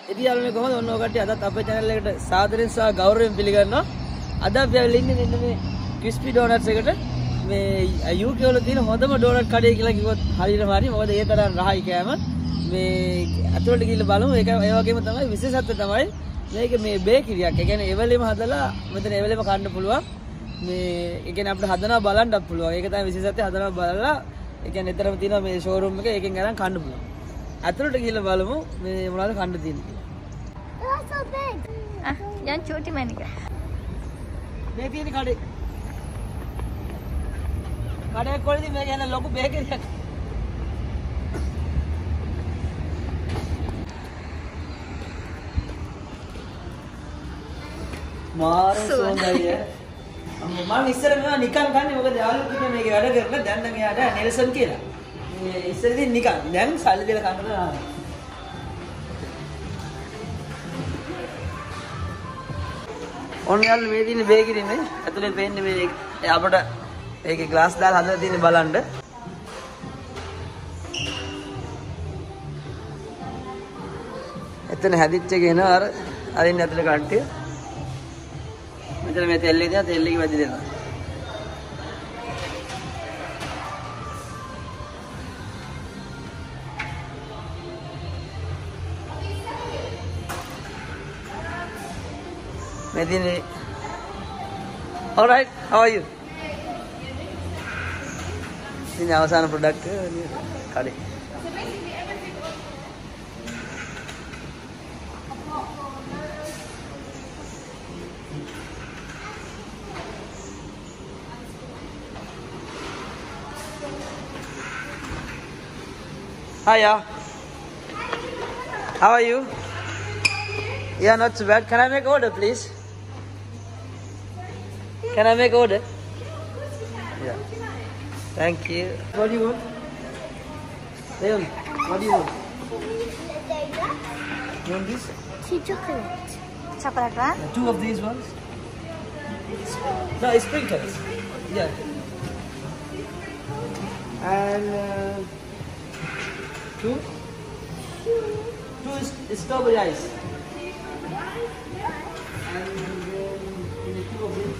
ඉතින් යාළුවනේ කොහොමද ඔන්න ඔය කට්ටිය අදත් අපේ channel එකට සාදරයෙන් සහ ගෞරවයෙන් පිළිගන්නවා. අද අපි ආවිල්ලා ඉන්නේ මෙන්න මේ crispy donuts එකට. මේ UK වල තියෙන හොඳම donut කඩේ කියලා කිව්වොත් හරියටම හරි. මොකද ඒ තරම් රහයි කෑම. මේ අතවලට ගිහිල්ලා බලමු. ඒක ඒ වගේම තමයි විශේෂත්වය තමයි මේක මේ බේකරියක්. ඒ කියන්නේ එවලෙම හදලා මෙතන එවලෙම කන්න පුළුවන්. මේ ඒ කියන්නේ අපිට හදනවා බලන්නත් පුළුවන්. ඒක තමයි විශේෂත්වය. හදනවා බලලා ඒ කියන්නේ එතරම් තියෙනවා මේ showroom එක. ඒකෙන් අරන් කන්න පුළුවන්. අතවලට ගිහිල්ලා බලමු මේ මොනවද කන්න තියෙන්නේ. Yang cuti mana ke? මේ තියෙන කඩේ. කඩේ කොල්ලදී මේක යන ලොකු බේකරියක්. මාරු සෝන්දරිය. මම ඉස්සර මේවා නිකන් කන්නේ මොකද යාළුවෝ කිව්වා මේක වැඩ කරලා දැන් නම් එයාට නෙල්සන් කියලා. මේ ඉස්සරදී නිකන් දැන් සල්ලි දෙලා කන්නවා. ඔන්න යාළුවෝ මේ දින බේකරියේ මේ ඇතුලේ පේන්නේ මේ අපිට ඒකේ ග්ලාස් දාලා හදලා තියෙන්නේ බලන්න. එතන හැදිච්ච ගෙන අර අරින්න ඇතුලේ කට්ටිය. මෙතන මේ තෙල්ලේ තියලා තෙල්ලේ වැඩි දෙනවා. Medine. All right, how are you? Ini awasana produk ni kade. Hiya. How are you? Yeah, not too bad. Can I make order, please? Can I make order? Yeah. Thank you. What do you want? Leon, what do you want? You want this? Chocolate. Chocolate one? Yeah, 2 of these ones. No, it's sprinkles. Yeah. And 2? 2 is strawberry ice. And then 2 of these.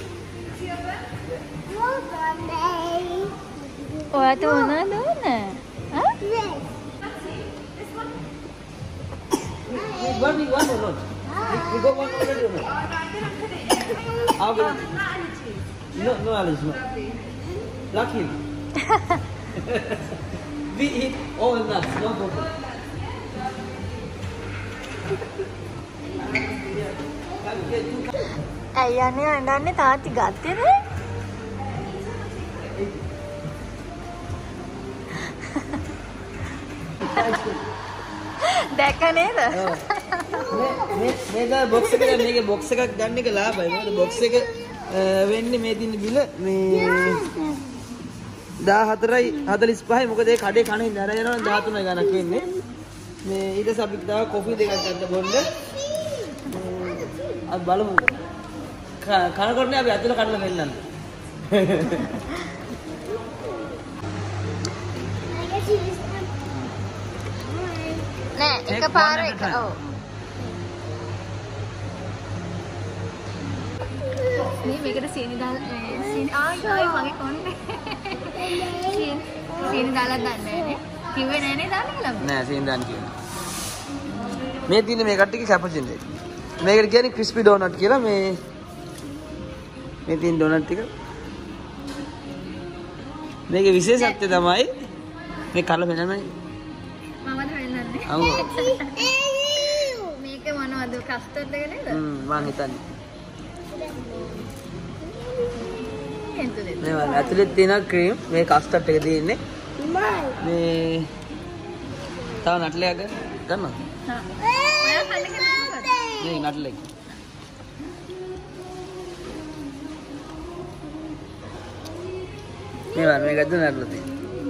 Oh, tu mana dona? Huh? One we want or not? We got one already or not? How will? No allergy, no. Lucky. We eat all nuts, no problem. Ayahnya andane tadi gatte ne? දැක්ක නේද? මේක box එක දැන් මේකේ box එකක් ගන්න එක ලාභයි. මොකද බොක්ස් එක වෙන්නේ මේ දින බිල මේ 14.45යි. මොකද ඒ කඩේ කණේ දර යනවා 13යි ගණක් වෙන්නේ. මේ ඊට පස්සේ අපි තව කොෆි දෙකක් ගන්න බොන්න. අපි බලමු. කනකොටනේ අපි අතල කඩලා මෙන්නන්න. නෑ එකපාර එක ඔව් මේ මේකට සීනි දාලා සීනි ආයි මගේ කොන්නේ සීනි දාලා දන්නේ නෑනේ කිව්වේ නෑනේ දාන්න කියලා නෑ සීනි දාන්න කියන්නේ මේ තියෙන මේ කට්ටියගේ කැපචින් දෙක මේකට කියන්නේ crispy donut කියලා මේ තියෙන donut ටික මේකේ විශේෂත්වය තමයි මේ කලර වෙනමයි මේක මොනවද කස්ටර්ඩ් එක නේද? මම හිතන්නේ. මේ වල ඇතුලේ තියෙන ක්‍රීම් මේ කස්ටර්ඩ් එක තියෙන්නේ. මේ තව නටලයක් ගන්නවද? හා. ඔයා කන්න කෙනාද? මේ නටලයක්. මේ වල මේක අද නටලා තියෙන්නේ.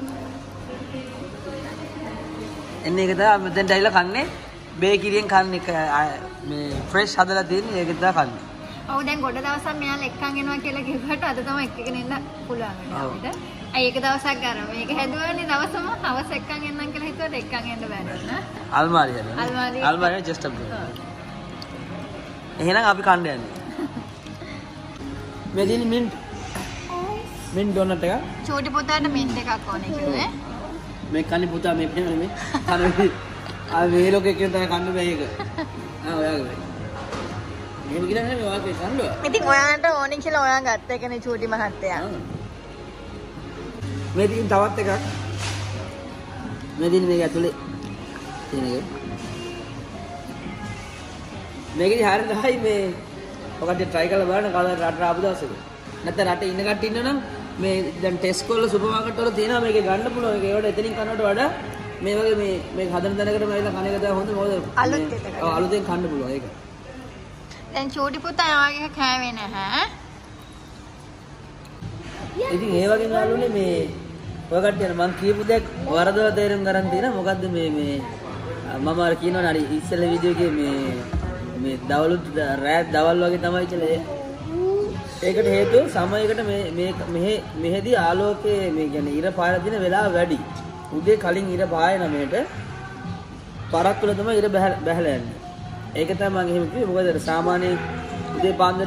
එන්නේ ඒක තමයි මෙතෙන්ට ඇවිල්ලා කන්නේ බේකරියෙන් කන්නේ මේ ෆ්‍රෙෂ් හදලා තියෙන්නේ ඒක තමයි කන්නේ. ඔව් දැන් ගොඩ දවසක් මෙයාලා එක්කන් එනවා කියලා කිව්වට අද තමයි එක්කගෙන එන්න පුළුවන් වෙන්නේ අපිට. අය එක දවසක් ගන්න මේක හැදුවානේ දවසම හවස එක්කන් එන්නම් කියලා කොට එක්කන් එන්න බෑ. අල්මාරිය. අල්මාරිය. අල්මාරිය just up. එහෙනම් අපි කන්න යන්නේ. මේ දින මින්ට් ඩොනට් එක. චූටි පුතාට මින්ට් එකක් ඕනේ කිව්වේ. මේ කන්නේ පුතා මේ පිටින් මේ කන්නේ. ආ මේ ලෝකේ කියන තැන කන්න බෑ ඒක. ආ ඔයාගේ. මේක කියලා නේ මේ වාගේ කන්නවා. ඉතින් ඔයාලට ඕනේ කියලා ඔයා ගත්ත එකනේ චූටි මහත්තයා. මේ දින තවත් එකක්. මේ දින මේක ඇතුලේ තියෙන එක. මේකේ හරියට හයි මේ ඔකට try කරලා බලන්න කවදාද රට ආපු දවසක. නැත්නම් රටේ ඉන්න කට්ටිය ඉන්නනම් මේ දැන් ටෙස්කෝ වල සුපර් මාකට් වල තියෙනවා මේක ගන්න පුළුවන්. ඒක ඒවට එතනින් කනවට වඩා මේ වගේ මේ හදන තැනකටම ඇවිල්ලා කන එක තමයි හොඳ. මොකද අලුතෙන් කන්න පුළුවන් ඒක. දැන් චූටි පුතා යාගේ කෑවේ නැහැ. ඉතින් ඒ වගේ නාළුනේ මේ ඔය කට්ටියන මං කියපු දෙයක් වරදව තේරුම් ගන්න තියෙනවා. මොකද්ද මේ මම අර කියනවනේ හරි ඉස්සෙල්ලා වීඩියෝ එකේ මේ දවල්ුත් රාත් දවල් වගේ තමයි කියලා ඒකට හේතුව සමයකට මෙහෙදී ආලෝකයේ මේ කියන්නේ ඉර පායලා තියෙන වෙලාව වැඩි. උදේ කලින් ඉර පායන මේට පරක් තුල තමයි ඉර බැහැලා යන්නේ. ඒක තමයි මම එහෙම කිව්වේ. මොකද සාමාන්‍ය උදේ පාන්දර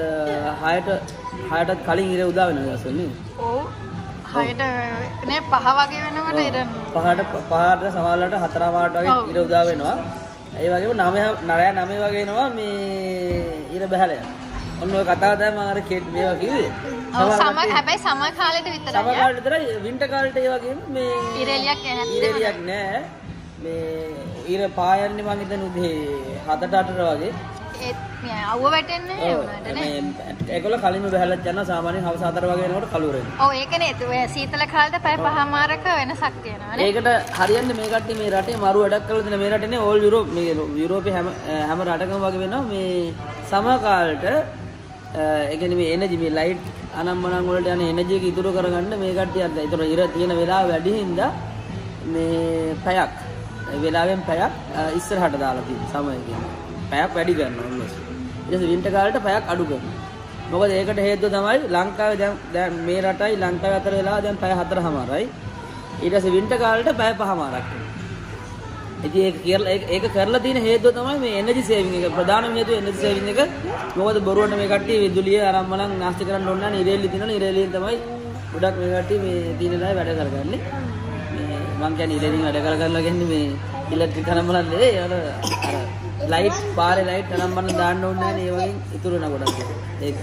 6ටත් කලින් ඉර උදා වෙනවා අසන්නේ. ඔව් 6ට නේ 5 වගේ වෙනකොට ඉර 5ට සමහරවිට 4 මාට වගේ ඉර උදා වෙනවා. ඒ වගේම 9 වගේ එනවා මේ ඉර බැහැලා යනවා. ඔන්න ඔය කතාව තමයි මම අර මේවා කිව්වේ. හැබැයි සමර් කාලෙට විතරයි. සමර් කාලෙට විතරයි වින්ටර් කාලෙට ඒ වගේම මේ ඉරෙලියක් නෑ. මේ ඉර පායන්නේ මං හිතන්නේ උදේ 7ට 8ට වගේ. ඒත් අවුව වැටෙන්නේ ඒ වුණාට නේ. ඒගොල්ලෝ කලින්ම බහැලත් යනවා සාමාන්‍යයෙන් හවස 4 වගේ වෙනකොට කලුර වෙනවා. ඔව් ඒකනේ ඔය සීතල කාලෙට පැය 5මාරක වෙනසක් තියෙනවා නේ. ඒකට හරියන්නේ මේ කට්ටිය මේ රටේ මරු වැඩක් කරලා දෙන මේ රටේනේ ඕල් යුරෝප් මේ යුරෝපේ හැම රටකම වගේ වෙනවා මේ සමර් කාලෙට ඒ කියන්නේ මේ එනර්ජි මේ ලයිට් අනම්මනම් වලට යන එනර්ජි එක ඉතුරු කරගන්න මේ කට්ටිය අර ඒතර ඉර තියෙන වෙලාව වැඩි හින්දා මේ පැයක් වෙලාවෙන් පැයක් ඉස්සරහට දාලා තියෙන සමය කියන්නේ පැයක් වැඩි කරනවා ඊට පස්සේ වින්ටර් කාලේට පැයක් අඩු කරනවා. මොකද ඒකට හේතුව තමයි ලංකාවේ දැන් මේ රටයි ලංකාවේ අතර වෙලාව දැන් පැය 4:00මාරයි. ඊට පස්සේ වින්ටර් කාලේට පැය 5:00මාරක් වෙනවා. ඉතින් ඒක කරලා තියෙන හේතුව තමයි මේ එනර්ජි සේවිං එක. ප්‍රධානම හේතුව එනර්ජි සේවිං එක. මොකද බොරුවට මේ කට්ටිය විදුලිය ආරම්භණම් නාස්ති කරන්න ඕන නැහැ. ඉරේලි තියෙනවා. ඉරේලියෙන් තමයි ගොඩක් මේ කට්ටිය මේ දින දායි වැඩ කරගන්නේ. මේ මං කියන්නේ ඉරේලියෙන් වැඩ කරගන්නවා කියන්නේ මේ ඉලෙක්ට්‍රික් ආරම්භණම් නෙවෙයි. අර ලයිට් පාරේ ලයිට් ආරම්භණම් දාන්න ඕනේ නැහැ නේ. ඒ වගේ ඉතුරු වෙන ගොඩක් ඒක.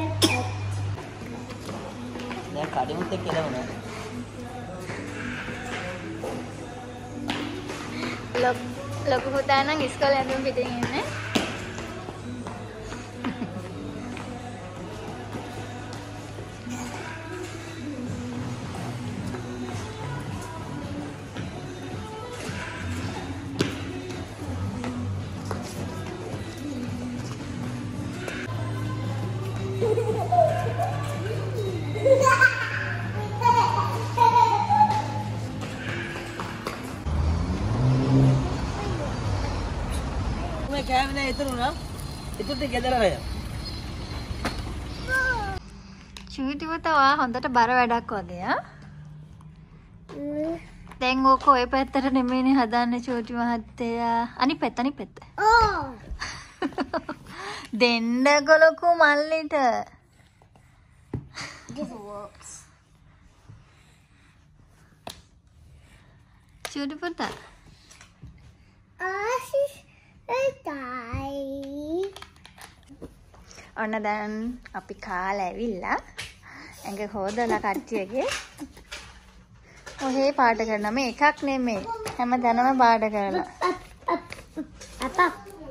දැන් කඩෙමුත් එක්ක එළවනවා. ලොකු පුතා නම් ඉස්කෝලේ ඇඳුම් පිටින් ඉන්නේ. කෑමනේ ඉතුරු නා ඉතුරුට ගෙදර ගියා. චූටි පුතා හොඳට බර වැඩක් වගේ ආ. දැන් ඕක ඔය පැත්තට නෙමෙයිනේ හදන්නේ චූටි මහත්තයා. අනිත් පැත්ත. ඔව්. දෙන්නකො ලොකු මල්ලිට. චූටි පුතා. ඔන්න දැන් අපි කාලා ඇවිල්ලා ඇඟ හොදලා කට්ටියගේ ඔහේ පාට කරනවා. මේ එකක් නෙමෙයි හැමදැනම පාට කරලා අපා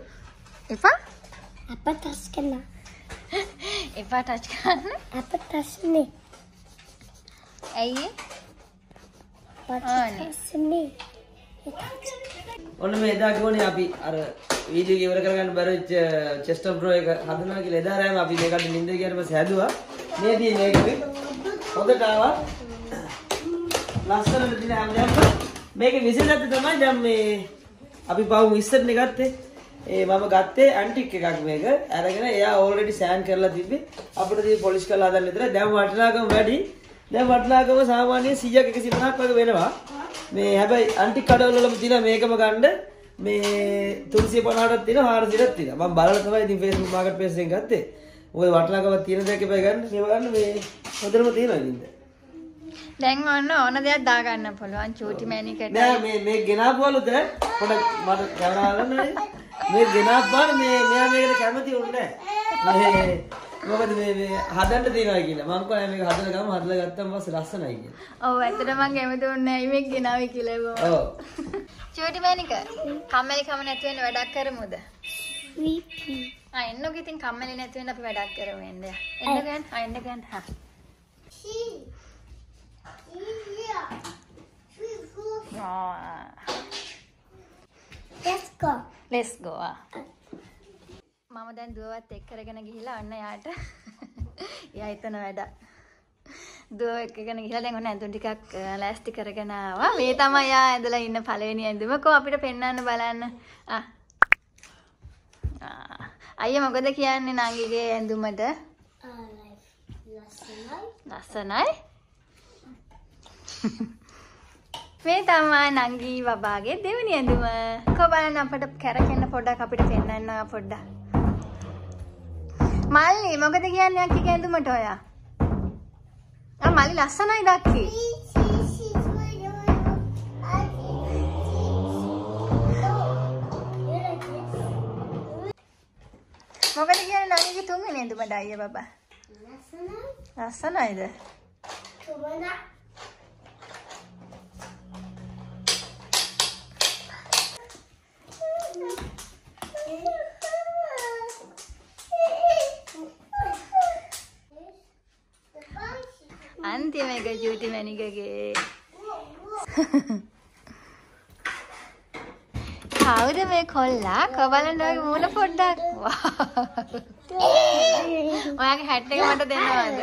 ටච් කරන්න එපා ටච් කරන්න අපා ටච් නේ ඇයි ඔන්න මේ එදා කිව්වනේ අපි අර වීඩියෝ එක ඉවර කරගන්න බැරිච්ච චෙස්ටර් බ්‍රෝ එක හදනවා කියලා එදා රෑම අපි මේකට නිින්ද ගියාට පස්සේ හැදුවා. මේ තියෙන මේක හොඳට ආවා. ලස්සනට තියෙන හැමදේම මේකේ විශේෂත්වය තමයි දැන් මේ අපි පහු ඉස්සරනේ ගත්තේ. මම ගත්තේ ඇන්ටික් එකක් මේක. අරගෙන එයා ඕල්රෙඩි සෑන් කරලා තිබ්බේ. අපිට තියෙන පොලිෂ් කරලා හදන්න විතරයි. දැන් වටිනාකම වැඩි. දැන් වටිනාකම සාමාන්‍යයෙන් 100ක 150ක් වගේ වෙනවා. මේ හැබැයි අන්ටි කඩවල වලම තියෙන මේකම ගන්න මේ 350ක් තියෙනවා 400ක් තියෙනවා. මම බලලා තමයි ඉතින් Facebook market place එකෙන් ගත්තේ. ඔය වටනකම තියෙන දෙයක් එපා ගන්න. මේව ගන්න මේ හොඳටම තියෙනවා ඉතින්. දැන් ඕන දෙයක් දා ගන්න පුළුවන් චූටි මැනිකට. නෑ මේ ගෙනාපුවලුද පොඩක් මට කවදාලන්නේ මේ ගෙනාපුවාම මෙයා මේකට කැමති වුණේ නෑ. මොකද මේ හදන්න තියනවා කියලා. මම කොහේ මේක හදලා ගම හදලා ගත්තම පස්සේ ලස්සනයි කියලා. ඔව් ඇත්තට මම කැමති වුණේ නෑ මේක ගෙනාවේ කියලා බෝ. ඔව්. චූටි මැනික කම්මැලි කම නැති වෙන්න වැඩක් කරමුද? එන්නක ඉතින් කම්මැලි නැති වෙන්න අපි වැඩක් කරමු එන්න. එන්න ගන්න. එන්න ගන්න. හා. Let's go. මම දැන් දුවවත් එක් කරගෙන ගිහිල්ලා අන්න යාට එයා හිතන වැඩ. දුව එක්කගෙන ගිහිල්ලා දැන් ඔන්න ඇඳුම් ටිකක් ලෑස්ති කරගෙන ආවා. මේ තමයි යා ඇඳලා ඉන්න පළවෙනි ඇඳුම. කො අපිට පෙන්වන්න බලන්න. අයියා මොකද කියන්නේ නංගිගේ ඇඳුමට? ලස්සනයි. මේ තමයි නංගි බබාගේ දෙවෙනි ඇඳුම. කො බලන්න අපිට කැරකෙන්න පොඩ්ඩක් අපිට පෙන්වන්න පොඩ්ඩක්. මල්ලි මොකද කියන්නේ අක්කගේ ඇඳුමට ඔයා? මල්ලි ලස්සනයි දක්කි. මොකද කියන්නේ නංගිගේ තුන්වෙනි ඇඳුමට අයියා බබා? ලස්සනයිද? අන්තිම එක චූටි මැනිකගේ. කවුද මේ කොල්ලා? කොබලන් ඔය මූණ පොඩ්ඩක්. ඔයාගේ හැට් එක මට දෙන්නවද?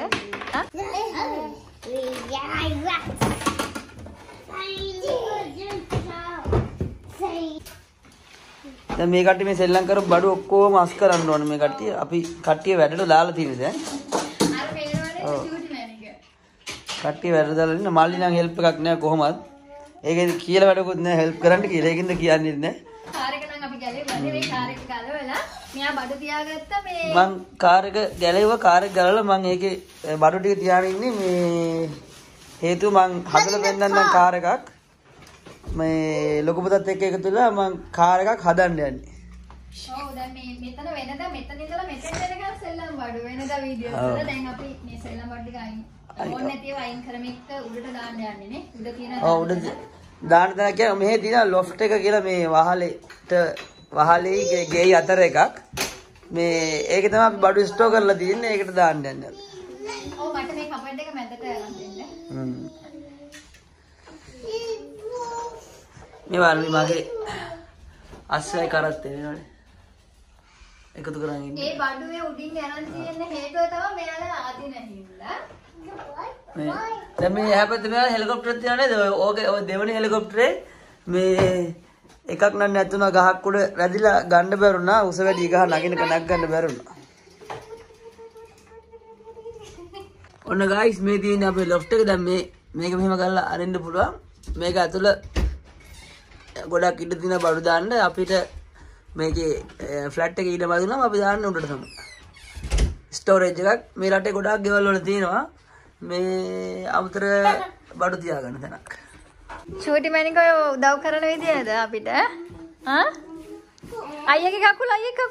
දැන් මේ කට්ටිය මේ සෙල්ලම් කරපු බඩු ඔක්කොම අස් කරන්න ඕනේ මේ කට්ටිය. අපි කට්ටිය වැඩට දාලා තියෙන්නේ දැන්. අර පේනවනේ චූටි මැනික. කට්ටිය වැඩට දාලා ඉන්න මල්ලි නම් හෙල්ප් එකක් නෑ කොහොමද? ඒකෙදි කියලා වැඩකුත් නෑ හෙල්ප් කරන්න කියලා. ඒකින්ද කියන්නේ නෑ. කාර් එක නම් අපි ගැලෙව්වා. මේ කාර් එක ගලවලා මෙයා බඩු තියාගත්තා මේ. මං කාර් එක ගැලෙව්වා කාර් එක ගලවලා මං ඒකේ බඩු ටික තියාගෙන ඉන්නේ මේ හේතුව මං හදලා පෙන්නන්නම් කාර් එකක්. මේ ලොකු පුතත් එක්ක එකතු වෙලා මං කාර් එකක් හදන්න යන්නේ. ඔව් දැන් මේ මෙතන වෙනදා මෙතන ඉඳලා මෙතෙන් දෙනකම් සෙල්ලම් බඩු වෙනදා වීඩියෝස් වල දැන් අපි මේ සෙල්ලම් බඩු ටික අයින් ඕනේ නැතිව අයින් කරමින් උඩට දාන්න යන්නේ නේ. උඩ තියෙන ඔව් උඩ දාන්න තැන කියන්නේ මෙහෙ තියෙන ලොෆ්ට් එක කියලා මේ වහලේ ගෙයි අතර එකක්. මේ ඒක තමයි අපි බඩු ස්ටෝර් කරලා තියෙන්නේ. ඒකට දාන්න යන්නේ. ඔව් මට මේ කපඩ් එක මැදට අරන් දෙන්න. මේ වල්ලි මගේ අස්සයි කරත් වෙනවනේ. එකතු කරන් ඉන්නේ. ඒ බඩුවේ උඩින් යන තියෙන හේතුව තමයි මෙයාලා ආදින හින්දා. දැන් මේ හැපැත්තේ මෙයාලා හෙලිකොප්ටර් තියනවා නේද? ඕකේ ඔය දෙවෙනි හෙලිකොප්ටරේ මේ එකක් නම් නැතුණා ගහක් උඩ රැදිලා ගන්න බැරුණා. උස වැඩි ගහ නගිනක නග ගන්න බැරුණා. ඔන්න ගයිස් මේ තියෙන අපේ ලොෆ්ට් එක දැන් මේක මෙහෙම කරලා අරින්න පුළුවන්. මේක ඇතුළ ගොඩක් ඉඩ තියෙන බඩු දාන්න අපිට මේකේ ෆ්ලැට් එකේ ඉඩ බදුනම අපි දාන්න උඩට තමයි. ස්ටෝරේජ් එකක් මේ රටේ ගොඩක් ගෙවල් වල තියෙනවා. මේ අමුතර බඩු තියාගන්න තැනක්. චූටි මැනික ඔය උදව් කරන විදියද අපිට? අයියගේ කකුල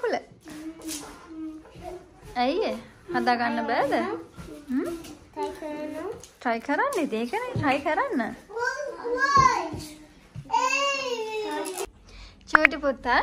අයියේ හදා ගන්න බෑද? try කරන්න ඒකනේ try කරන්න. චූටි පුතා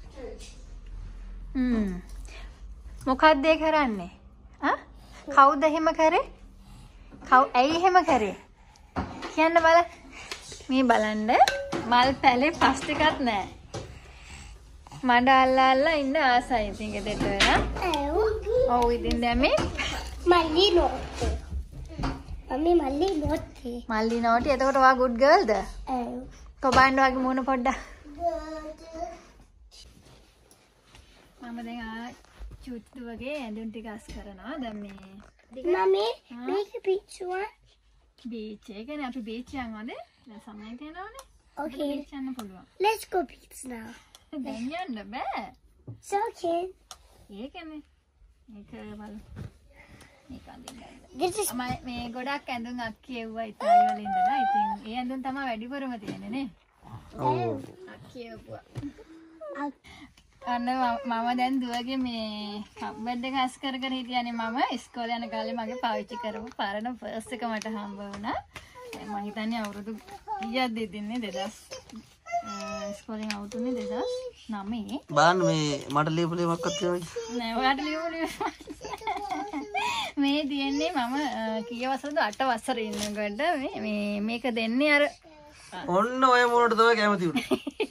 මොකක්ද ඒ කරන්නේ? කවුද එහෙම කරේ? ඇයි එහෙම කරේ? කියන්න බලන්න. මේ බලන්න මල් පැලේ පස් ටිකක් නැහැ. මඩ අල්ලලා ඉන්න ආසයි ඉතින් ගෙදරට වෙලා. ඔව් ඉතින් දැන් මේ මල්ලි නෝටි. මල්ලි නෝටි. එතකොට ඔයා good girlද? ඔව්. කොබන්න වගේ මූණ පොඩ්ඩක්. මම දැන් චූටි වගේ ඇඳුම් ටික අස් කරනවා. දැන් මේ මමේ මේක පිච්චුවා. බීච් එකනේ අපි බීච් යනවාද? දැන් සමය තියෙනවනේ. Okay. යන්න පුළුවන්. Let's go pizza now. දැන් යන්න බෑ. It's okay. ඒකනේ. මේක බලන්න. මේක අඳින්න. This is මේ ගොඩක් ඇඳුම් අක්කි එව්වා ඉතාලි වල ඉඳලා. ඉතින් ඒ ඇඳුම් තමයි වැඩිපුරම තියෙන්නේ නේ. ඔව්. අක්කි එව්වා. අන්න මම දැන් දුවගේ මේ කබ්බඩ් එක හස් කර කර හිටියානේ මම ඉස්කෝලේ යන කාලේ මගේ පාවිච්චි කරපු පරණ පර්ස් එක මට හම්බ වුණා. මම හිතන්නේ අවුරුදු කීයක්ද ඉතින්නේ 2000 ඉස්කෝලෙන් අවුත් උනේ 2009. බලන්න මේ මට ලියපු ලියුමක්වත් තියෙනවා. නෑ ඔයාට ලියුම මේ දෙන්නේ මම කීය වසරද 8 වසරේ ඉන්නකොට මේ මේක දෙන්නේ අර ඔන්න ඔය මොනට තමයි කැමති උනේ.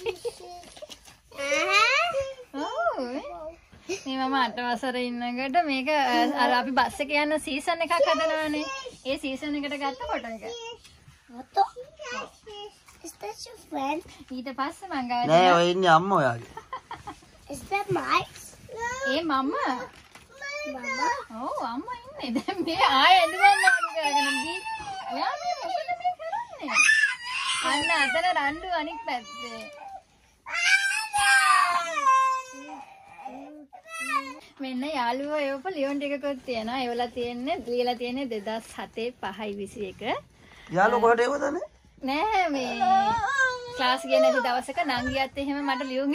මේ මම 8 වසරේ ඉන්නකොට මේක අර අපි බස් එකේ යන සීසන් එකක් හදනවානේ. ඒ සීසන් එකට ගත්ත ෆොටෝ එක. what? Is that your friend? ඊට පස්සේ මං ගාව නෑ ඔය ඉන්නේ අම්මා ඔයාගේ. Is that mine? ඒ මම Mama? ඔව් අම්මා ඉන්නේ. දැන් මේ ආයෙ ඇඳුම් මාරු කරගෙන ගිහින් ඔයා මේ මොකද මේ කරන්නේ? අන්න අතන රණ්ඩු අනිත් පැත්තේ. මෙන්න යාළුවෝ ඒවප ලියුම් ටිකකුත් තියෙනවා. ඒවලා තියෙන්නේ ලියලා තියෙන්නේ 2007 5:21. යාළුවෝ කොහෙට එවදනේ? නෑ මේ ක්ලාස් ගියේ නැති දවසක නංගියත් එහෙම මට ලියුම්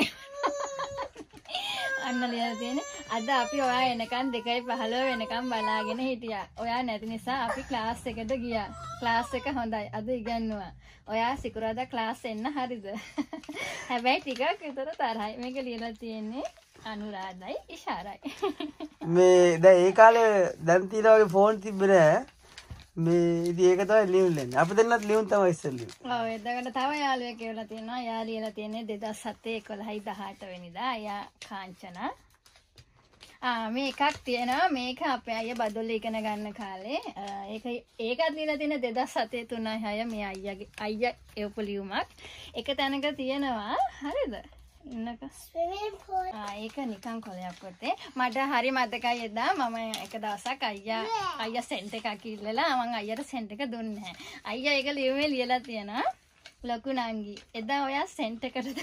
අන්න ලියලා තියෙන්නේ. අද අපි ඔයා එනකන් 2:15 වෙනකන් බලාගෙන හිටියා. ඔයා නැති නිසා අපි ක්ලාස් එකට ගියා. ක්ලාස් එක හොඳයි. අද ඉගෙනුවා. ඔයා සිකුරාදා ක්ලාස් එන්න හරිද? හැබැයි ටිකක් විතර තරහයි. මේක ලියලා තියෙන්නේ අනුරාධයි ඉෂාරයි. මේ දැන් ඒ කාලේ දැන් තියෙන වගේ ෆෝන් තිබ්බේ නෑ. මේ ඉතින් ඒක තමයි ලියුම් දෙන්නේ. අපි දෙන්නත් ලියුම් තමයි ඉස්සෙල්ලා. ඔව් එතකොට තව යාළුවෙක් කියලා තියෙනවා. යා ලියලා තියෙන්නේ 2007 11 වෙනිදා. යා කාංචනා. මේ එකක් තියෙනවා. මේක අපේ අයියා බදොල්ල ඉගෙන ගන්න කාලේ. ඒකත් ලියලා තියෙන 2007 3:06 මේ අයියා එවපු ලියුමක්. එක තැනක තියෙනවා. හරිද? ඉන්නක Swimming pool. ඒක නිකන් කොලයක් වත්තේ මට හරි මතකයි එදා මම එක දවසක් අයියා සෙන්ට් එකක් ඉල්ලලා මම අයියට සෙන්ට් එක දුන්නේ නැහැ. අයියා ඒක ලියුමේ ලියලා තියෙනවා ලොකු නංගි එදා ඔයා සෙන්ට් එකටද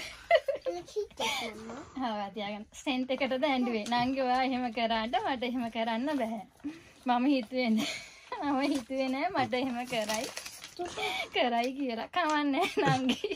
හා තියාගන්න සෙන්ට් එකටද ඇඬුවේ නංගි ඔයා එහෙම කරාට මට එහෙම කරන්න බෑ. මම හිතුවේ නෑ මට එහෙම කරයි කියලා. කවන්නේ නංගි.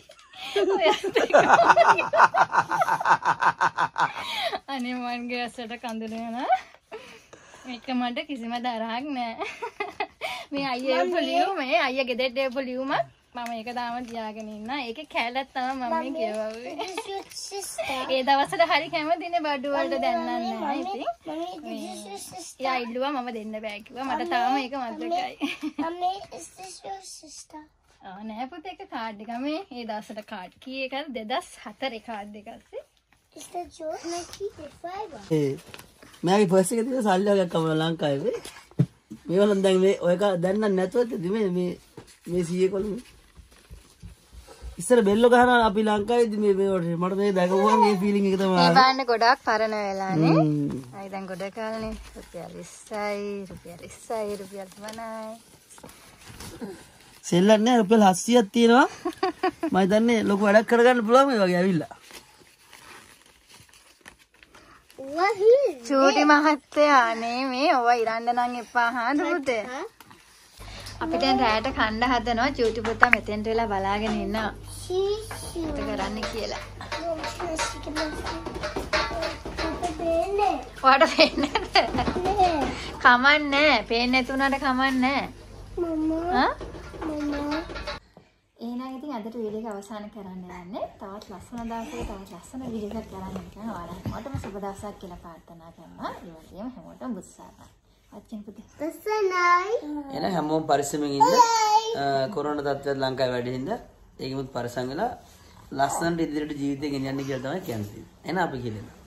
අනේ මන්ගේ ඇසට කඳුලන මේක මට කිසිම දරහක් නෑ. මේ අයියා පොලියුමේ අයියා ගෙදරට පොලියුම මම ඒක තාම තියාගෙන ඉන්න. ඒකේ කැලක් තමයි මම කියවුවේ. ඒ දවස්වල හරි කැමතිනේ බඩු වලට දැන්නන්න නෑ. ඉතින් යා ඉල්ලුවා මම දෙන්න බෑ කිව්වා. මට තාම ඒක මතකයි. Mommy, is this your sister? නෑ පුතේ ඒක කාඩ් එක මේ ඒ දවස්වල කාඩ් කී එකද 2004 කාඩ් එකක් සේ. Is that yours? My key is fiber. මගේ පර්ස් එකේ තියෙන සල්ලි වගේක් කම ලංකාවේ. මේවලන් දැන් මේ ඔය එක දැන් නැතුවද මේ සීයේ කොළු ඉස්සර බෙල්ලෝ ගහනවා අපි ලංකාවේදී මේ මට මේ දැකපුවා මේ ෆීලිං එක තමයි. මේ බාන්න ගොඩක් පරණ වෙලානේ. අයි දැන් ගොඩ කාලනේ රුපියල් 20යි රුපියල් 50යි. සෙල්ලක් නෑ රුපියල් 700ක් තියෙනවා. මම හිතන්නේ ලොකු වැඩක් කරගන්න පුළුවන් මේ වගේ ඇවිල්ලා. What is චූටි මහත්තයා නේ මේ ඔය ඉරන්න නම් එපා හාද පුතේ. අපි දැන් රැයට කන්න හදනවා චූටි පුතා මෙතෙන්ට වෙලා බලාගෙන ඉන්නවා. she? කරන්න කියලා. Papa, ඔයාට පේන්නේ නැද්ද? කමන්නේ පේන්නේ නැතුණාට කමන්නේ Mama. ඈ Mama. එහෙනම් ඉතින් අදට වීඩියෝ එක අවසන් කරන්න යන්නේ. තවත් ලස්සන දවසක තවත් ලස්සන වීඩියෝ එකක් කරන්න යනවා. ඔයාලා හැමෝටම සුබ දවසක් කියලා ප්‍රාර්ථනා කරනවා. ඒ වගේම හැමෝටම බුත්සාරයි. වචින් පුතේ. That's so nice. එන හැමෝම පරිස්සමෙන් ඉන්න. කොරෝනා තත්ත්වයක් ලංකාවේ වැඩි හින්දා ඒකෙමුත් පරිස්සම් වෙලා ලස්සනට ඉදිරියට ජීවිතේ ගෙනියන්න කියලා තමයි කියන්නේ. එන අපි කියනවා.